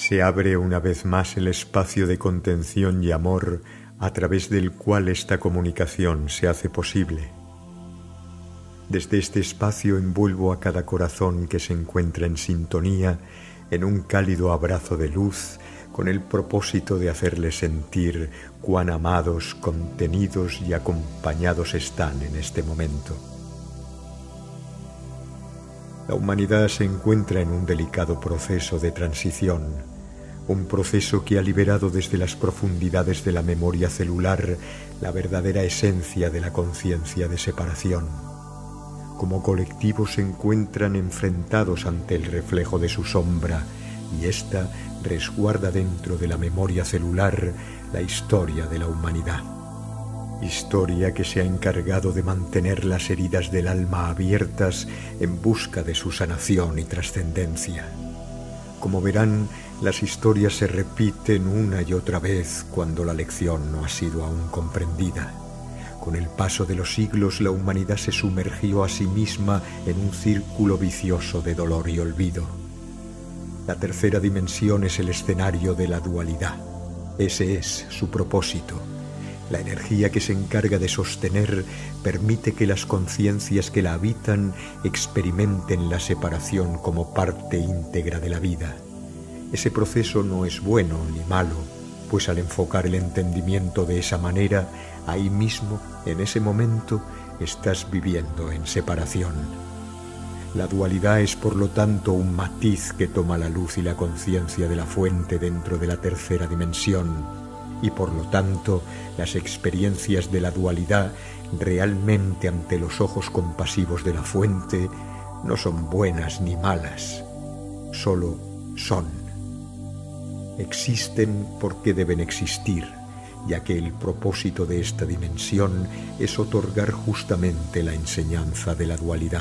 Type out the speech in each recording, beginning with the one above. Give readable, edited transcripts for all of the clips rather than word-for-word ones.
Se abre una vez más el espacio de contención y amor a través del cual esta comunicación se hace posible. Desde este espacio envuelvo a cada corazón que se encuentra en sintonía en un cálido abrazo de luz con el propósito de hacerles sentir cuán amados, contenidos y acompañados están en este momento. La humanidad se encuentra en un delicado proceso de transición, un proceso que ha liberado desde las profundidades de la memoria celular la verdadera esencia de la conciencia de separación. Como colectivo se encuentran enfrentados ante el reflejo de su sombra y ésta resguarda dentro de la memoria celular la historia de la humanidad. Historia que se ha encargado de mantener las heridas del alma abiertas en busca de su sanación y trascendencia. Como verán, las historias se repiten una y otra vez cuando la lección no ha sido aún comprendida. Con el paso de los siglos, la humanidad se sumergió a sí misma en un círculo vicioso de dolor y olvido. La tercera dimensión es el escenario de la dualidad. Ese es su propósito. La energía que se encarga de sostener permite que las conciencias que la habitan experimenten la separación como parte íntegra de la vida. Ese proceso no es bueno ni malo, pues al enfocar el entendimiento de esa manera, ahí mismo, en ese momento, estás viviendo en separación. La dualidad es, por lo tanto, un matiz que toma la luz y la conciencia de la fuente dentro de la tercera dimensión, y por lo tanto, las experiencias de la dualidad, realmente ante los ojos compasivos de la fuente, no son buenas ni malas, solo son. Existen porque deben existir, ya que el propósito de esta dimensión es otorgar justamente la enseñanza de la dualidad.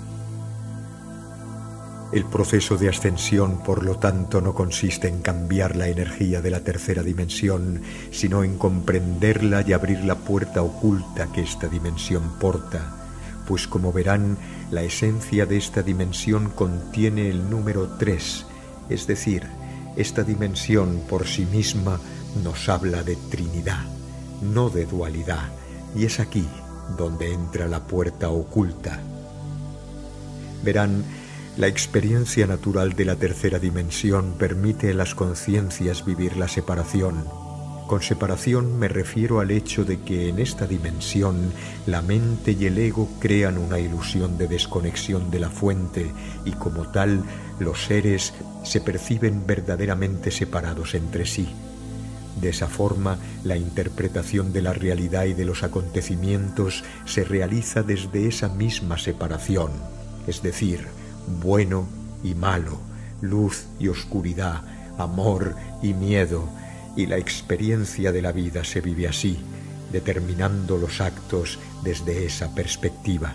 El proceso de ascensión, por lo tanto, no consiste en cambiar la energía de la tercera dimensión, sino en comprenderla y abrir la puerta oculta que esta dimensión porta, pues como verán, la esencia de esta dimensión contiene el número 3, es decir, esta dimensión por sí misma nos habla de Trinidad, no de dualidad, y es aquí donde entra la puerta oculta. Verán, la experiencia natural de la tercera dimensión permite a las conciencias vivir la separación. Con separación me refiero al hecho de que en esta dimensión la mente y el ego crean una ilusión de desconexión de la fuente y como tal los seres se perciben verdaderamente separados entre sí. De esa forma, la interpretación de la realidad y de los acontecimientos se realiza desde esa misma separación, es decir, bueno y malo, luz y oscuridad, amor y miedo, y la experiencia de la vida se vive así, determinando los actos desde esa perspectiva.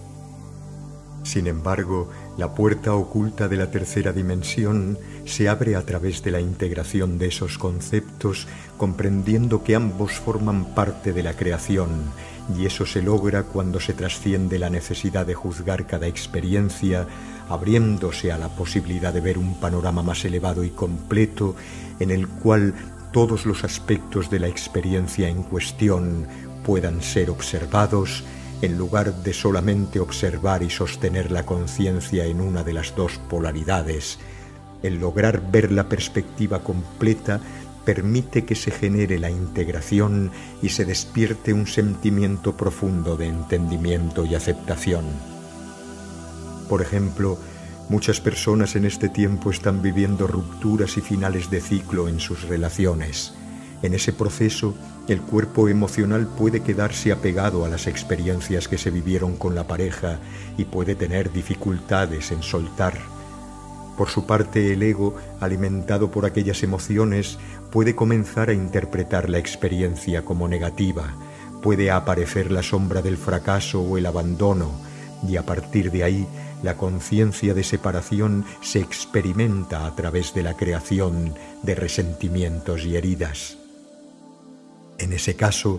Sin embargo, la puerta oculta de la tercera dimensión se abre a través de la integración de esos conceptos, comprendiendo que ambos forman parte de la creación, y eso se logra cuando se trasciende la necesidad de juzgar cada experiencia, abriéndose a la posibilidad de ver un panorama más elevado y completo, en el cual todos los aspectos de la experiencia en cuestión puedan ser observados, en lugar de solamente observar y sostener la conciencia en una de las dos polaridades. El lograr ver la perspectiva completa permite que se genere la integración y se despierte un sentimiento profundo de entendimiento y aceptación. Por ejemplo, muchas personas en este tiempo están viviendo rupturas y finales de ciclo en sus relaciones. En ese proceso, el cuerpo emocional puede quedarse apegado a las experiencias que se vivieron con la pareja y puede tener dificultades en soltar. Por su parte, el ego, alimentado por aquellas emociones, puede comenzar a interpretar la experiencia como negativa, puede aparecer la sombra del fracaso o el abandono, y a partir de ahí, la conciencia de separación se experimenta a través de la creación de resentimientos y heridas. En ese caso,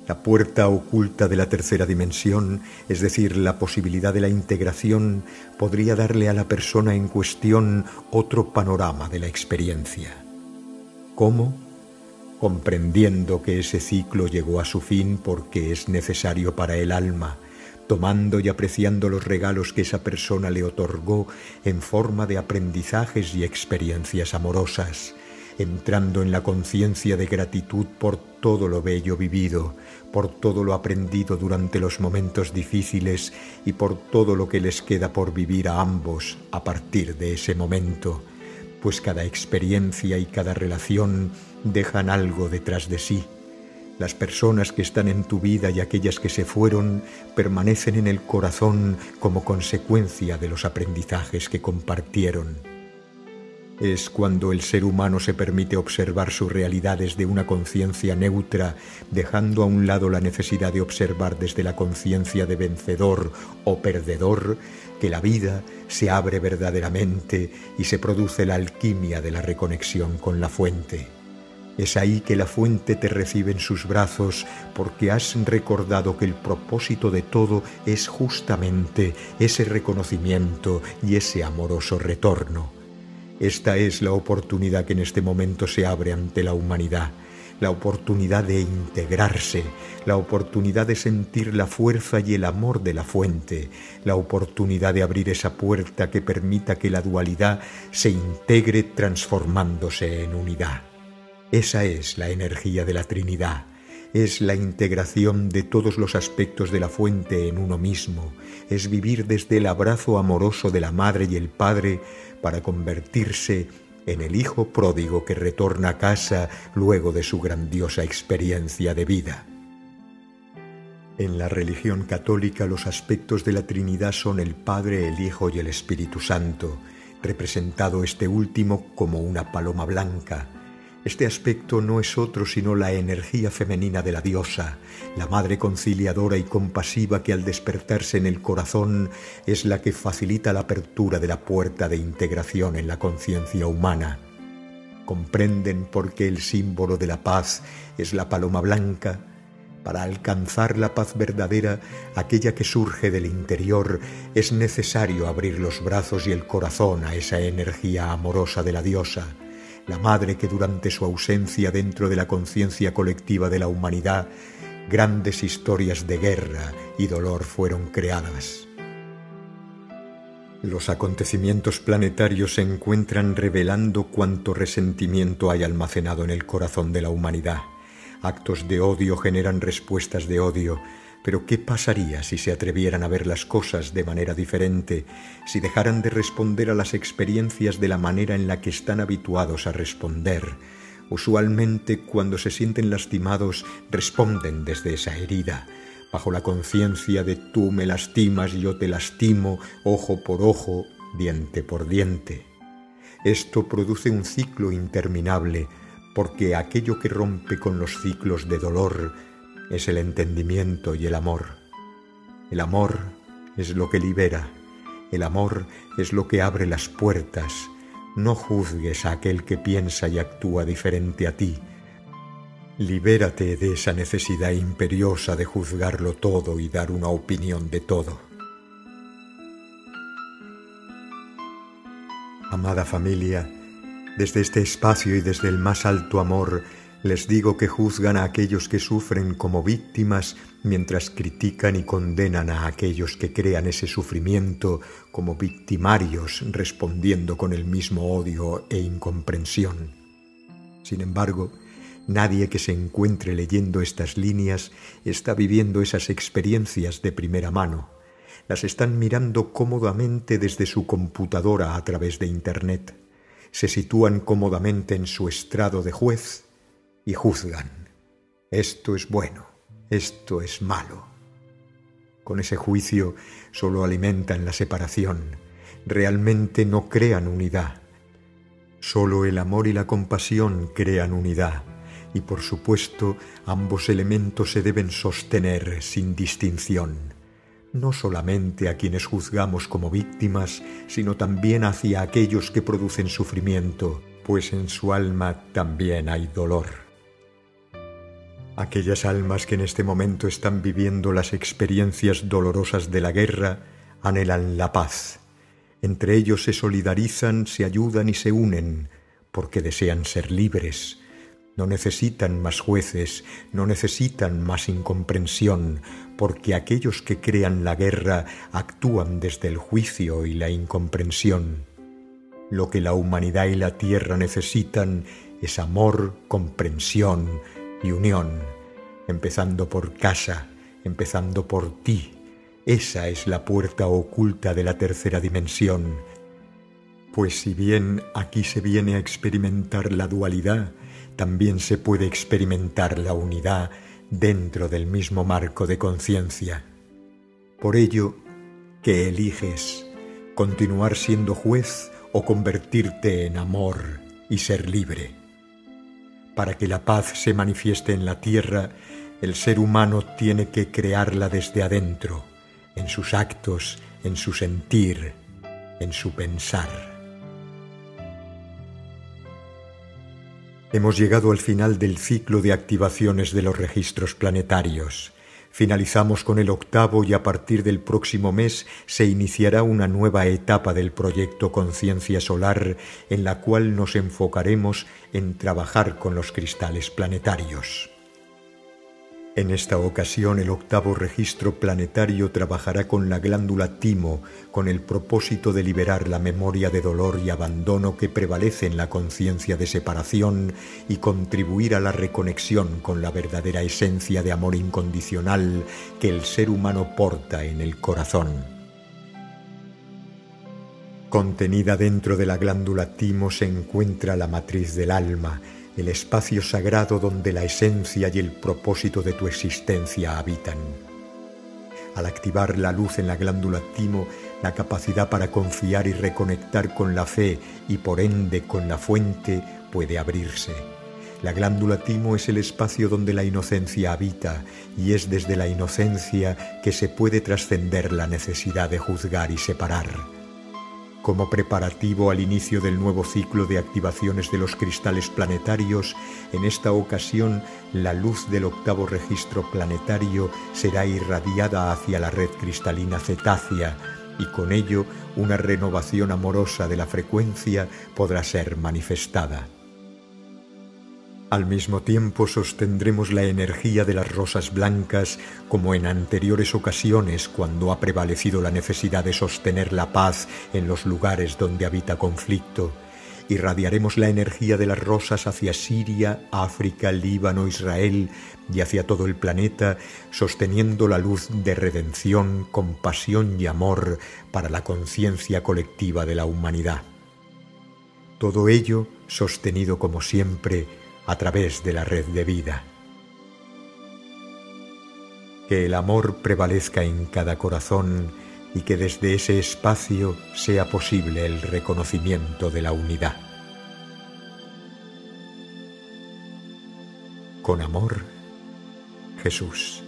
La puerta oculta de la tercera dimensión, es decir, la posibilidad de la integración, podría darle a la persona en cuestión otro panorama de la experiencia. ¿Cómo? Comprendiendo que ese ciclo llegó a su fin porque es necesario para el alma, tomando y apreciando los regalos que esa persona le otorgó en forma de aprendizajes y experiencias amorosas, entrando en la conciencia de gratitud por todo lo bello vivido, por todo lo aprendido durante los momentos difíciles y por todo lo que les queda por vivir a ambos a partir de ese momento, pues cada experiencia y cada relación dejan algo detrás de sí. Las personas que están en tu vida y aquellas que se fueron permanecen en el corazón como consecuencia de los aprendizajes que compartieron. Es cuando el ser humano se permite observar su realidad desde una conciencia neutra, dejando a un lado la necesidad de observar desde la conciencia de vencedor o perdedor, que la vida se abre verdaderamente y se produce la alquimia de la reconexión con la fuente. Es ahí que la fuente te recibe en sus brazos porque has recordado que el propósito de todo es justamente ese reconocimiento y ese amoroso retorno. Esta es la oportunidad que en este momento se abre ante la humanidad, la oportunidad de integrarse, la oportunidad de sentir la fuerza y el amor de la fuente, la oportunidad de abrir esa puerta que permita que la dualidad se integre transformándose en unidad. Esa es la energía de la Trinidad. Es la integración de todos los aspectos de la fuente en uno mismo, es vivir desde el abrazo amoroso de la Madre y el Padre para convertirse en el Hijo pródigo que retorna a casa luego de su grandiosa experiencia de vida. En la religión católica los aspectos de la Trinidad son el Padre, el Hijo y el Espíritu Santo, representado este último como una paloma blanca. Este aspecto no es otro sino la energía femenina de la diosa, la madre conciliadora y compasiva que al despertarse en el corazón es la que facilita la apertura de la puerta de integración en la conciencia humana. ¿Comprenden por qué el símbolo de la paz es la paloma blanca? Para alcanzar la paz verdadera, aquella que surge del interior, es necesario abrir los brazos y el corazón a esa energía amorosa de la diosa, la madre que durante su ausencia dentro de la conciencia colectiva de la humanidad, grandes historias de guerra y dolor fueron creadas. Los acontecimientos planetarios se encuentran revelando cuánto resentimiento hay almacenado en el corazón de la humanidad. Actos de odio generan respuestas de odio, pero ¿qué pasaría si se atrevieran a ver las cosas de manera diferente, si dejaran de responder a las experiencias de la manera en la que están habituados a responder? Usualmente, cuando se sienten lastimados, responden desde esa herida, bajo la conciencia de tú me lastimas y yo te lastimo, ojo por ojo, diente por diente. Esto produce un ciclo interminable, porque aquello que rompe con los ciclos de dolor es el entendimiento y el amor. El amor es lo que libera, el amor es lo que abre las puertas. No juzgues a aquel que piensa y actúa diferente a ti. Libérate de esa necesidad imperiosa de juzgarlo todo y dar una opinión de todo. Amada familia, desde este espacio y desde el más alto amor, les digo que juzgan a aquellos que sufren como víctimas mientras critican y condenan a aquellos que crean ese sufrimiento como victimarios respondiendo con el mismo odio e incomprensión. Sin embargo, nadie que se encuentre leyendo estas líneas está viviendo esas experiencias de primera mano. Las están mirando cómodamente desde su computadora a través de Internet. Se sitúan cómodamente en su estrado de juez y juzgan. Esto es bueno, esto es malo. Con ese juicio solo alimentan la separación. Realmente no crean unidad. Solo el amor y la compasión crean unidad. Y por supuesto, ambos elementos se deben sostener sin distinción. No solamente a quienes juzgamos como víctimas, sino también hacia aquellos que producen sufrimiento, pues en su alma también hay dolor. Aquellas almas que en este momento están viviendo las experiencias dolorosas de la guerra anhelan la paz. Entre ellos se solidarizan, se ayudan y se unen, porque desean ser libres. No necesitan más jueces, no necesitan más incomprensión, porque aquellos que crean la guerra actúan desde el juicio y la incomprensión. Lo que la humanidad y la tierra necesitan es amor, comprensión y unión, empezando por casa, empezando por ti. Esa es la puerta oculta de la tercera dimensión. Pues si bien aquí se viene a experimentar la dualidad, también se puede experimentar la unidad dentro del mismo marco de conciencia. Por ello, ¿qué eliges? ¿Continuar siendo juez o convertirte en amor y ser libre? Para que la paz se manifieste en la tierra, el ser humano tiene que crearla desde adentro, en sus actos, en su sentir, en su pensar. Hemos llegado al final del ciclo de activaciones de los registros planetarios. Finalizamos con el 8º y a partir del próximo mes se iniciará una nueva etapa del proyecto Conciencia Solar en la cual nos enfocaremos en trabajar con los cristales planetarios. En esta ocasión el 8º registro planetario trabajará con la glándula timo con el propósito de liberar la memoria de dolor y abandono que prevalece en la conciencia de separación y contribuir a la reconexión con la verdadera esencia de amor incondicional que el ser humano porta en el corazón. Contenida dentro de la glándula timo se encuentra la matriz del alma, el espacio sagrado donde la esencia y el propósito de tu existencia habitan. Al activar la luz en la glándula timo, la capacidad para confiar y reconectar con la fe y por ende con la fuente puede abrirse. La glándula timo es el espacio donde la inocencia habita y es desde la inocencia que se puede trascender la necesidad de juzgar y separar. Como preparativo al inicio del nuevo ciclo de activaciones de los cristales planetarios, en esta ocasión la luz del 8º registro planetario será irradiada hacia la red cristalina cetácea y con ello una renovación amorosa de la frecuencia podrá ser manifestada. Al mismo tiempo sostendremos la energía de las rosas blancas como en anteriores ocasiones cuando ha prevalecido la necesidad de sostener la paz en los lugares donde habita conflicto. Irradiaremos la energía de las rosas hacia Siria, África, Líbano, Israel y hacia todo el planeta, sosteniendo la luz de redención, compasión y amor para la conciencia colectiva de la humanidad. Todo ello sostenido como siempre a través de la red de vida. Que el amor prevalezca en cada corazón y que desde ese espacio sea posible el reconocimiento de la unidad. Con amor, Jesús.